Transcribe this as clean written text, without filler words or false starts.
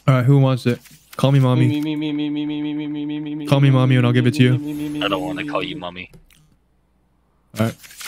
All right, who wants it? Call me mommy. Call me mommy and I'll give it to you. I don't want to call you mommy. All right.